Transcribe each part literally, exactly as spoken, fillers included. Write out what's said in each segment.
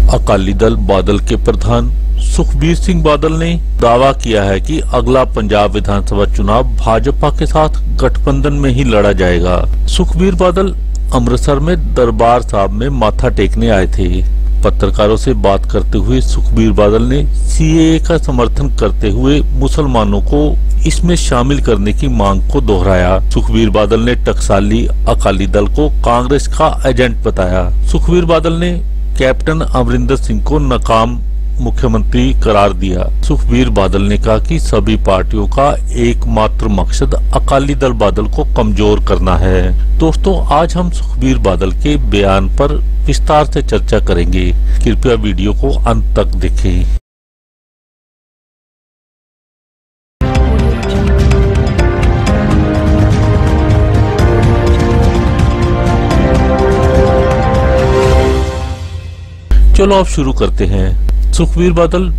अकाली दल बादल के प्रधान सुखबीर सिंह बादल ने दावा किया है कि अगला पंजाब विधानसभा चुनाव भाजपा के साथ गठबंधन में ही लड़ा जाएगा। सुखबीर बादल अमृतसर में दरबार साहब में माथा टेकने आए थे। पत्रकारों से बात करते हुए सुखबीर बादल ने सीएए का समर्थन करते हुए मुसलमानों को इसमें शामिल करने की मांग को दोहराया। सुखबीर बादल ने टकसाली अकाली दल को कांग्रेस का एजेंट बताया। सुखबीर बादल ने कैप्टन अमरिंदर सिंह को नाकाम मुख्यमंत्री करार दिया। सुखबीर बादल ने कहा कि सभी पार्टियों का एकमात्र मकसद अकाली दल बादल को कमजोर करना है। दोस्तों, आज हम सुखबीर बादल के बयान पर विस्तार से चर्चा करेंगे। कृपया वीडियो को अंत तक देखें। चलो अब शुरू करते हैं। सुखबीर बादल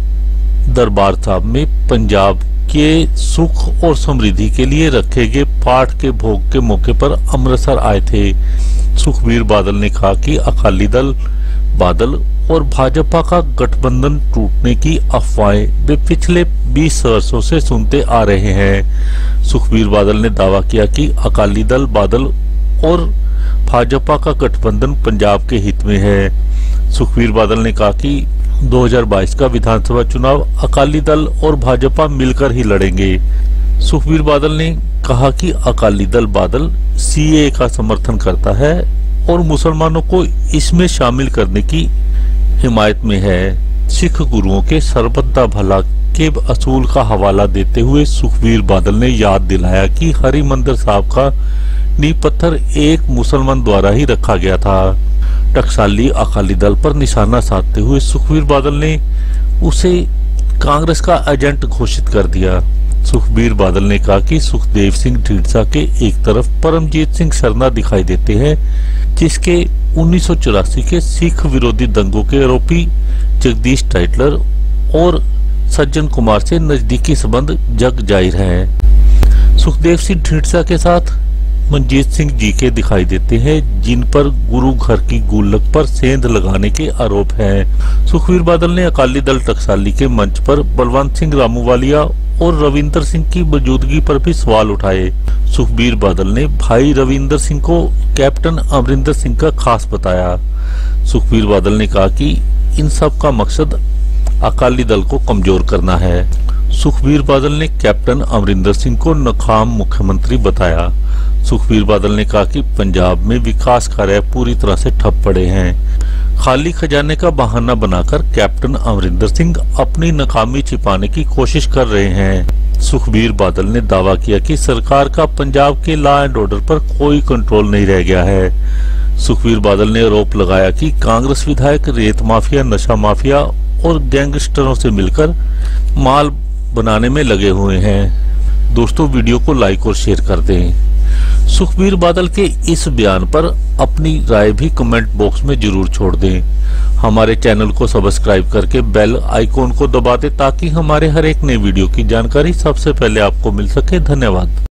दरबार साहब में पंजाब के सुख और समृद्धि के लिए रखे गए पाठ के भोग के मौके पर अमृतसर आए थे। सुखबीर बादल ने कहा कि अकाली दल बादल और भाजपा का गठबंधन टूटने की अफवाहें वे पिछले बीस वर्षों से सुनते आ रहे हैं। सुखबीर बादल ने दावा किया कि अकाली दल बादल और भाजपा का गठबंधन पंजाब के हित में है। सुखबीर बादल ने कहा कि दो हज़ार बाईस का विधानसभा चुनाव अकाली दल और भाजपा मिलकर ही लड़ेंगे। सुखबीर बादल ने कहा कि अकाली दल बादल सीएए का समर्थन करता है और मुसलमानों को इसमें शामिल करने की हिमायत में है। सिख गुरुओं के सर्बत दा भला के असूल का हवाला देते हुए सुखबीर बादल ने याद दिलाया कि हरिमंदिर साहब का नींव पत्थर एक मुसलमान द्वारा ही रखा गया था। टकसाली अकाली दल पर निशाना साधते हुए सुखबीर बादल ने उसे कांग्रेस का एजेंट घोषित कर दिया। सुखबीर बादल ने कहा कि सुखदेव सिंह ढींढसा के एक तरफ परमजीत सिंह सरना दिखाई देते हैं, जिसके उन्नीस सौ चौरासी के सिख विरोधी दंगों के आरोपी जगदीश टाइटलर और सज्जन कुमार से नजदीकी संबंध जग जाहिर है। सुखदेव सिंह ढींढसा के साथ मनजीत सिंह जी के दिखाई देते हैं, जिन पर गुरु घर की गुल्लक पर सेंध लगाने के आरोप हैं। सुखबीर बादल ने अकाली दल टकसाली के मंच पर बलवंत सिंह रामूवालिया और रविंदर सिंह की मौजूदगी पर भी सवाल उठाए। सुखबीर बादल ने भाई रविंदर सिंह को कैप्टन अमरिंदर सिंह का खास बताया। सुखबीर बादल ने कहा कि इन सब का मकसद अकाली दल को कमजोर करना है। सुखबीर बादल ने कैप्टन अमरिंदर सिंह को नाकाम मुख्यमंत्री बताया। सुखबीर बादल ने कहा कि पंजाब में विकास कार्य पूरी तरह से ठप पड़े हैं। खाली खजाने का बहाना बनाकर कैप्टन अमरिंदर सिंह अपनी नाकामी छिपाने की कोशिश कर रहे हैं। सुखबीर बादल ने दावा किया कि सरकार का पंजाब के लॉ एंड ऑर्डर पर कोई कंट्रोल नहीं रह गया है। सुखबीर बादल ने आरोप लगाया कि कांग्रेस विधायक रेत माफिया, नशा माफिया और गैंगस्टरों से मिलकर माल बनाने में लगे हुए हैं। दोस्तों, वीडियो को लाइक और शेयर कर दें। सुखबीर बादल के इस बयान पर अपनी राय भी कमेंट बॉक्स में जरूर छोड़ दें। हमारे चैनल को सब्सक्राइब करके बेल आइकॉन को दबा दें ताकि हमारे हर एक नए वीडियो की जानकारी सबसे पहले आपको मिल सके। धन्यवाद।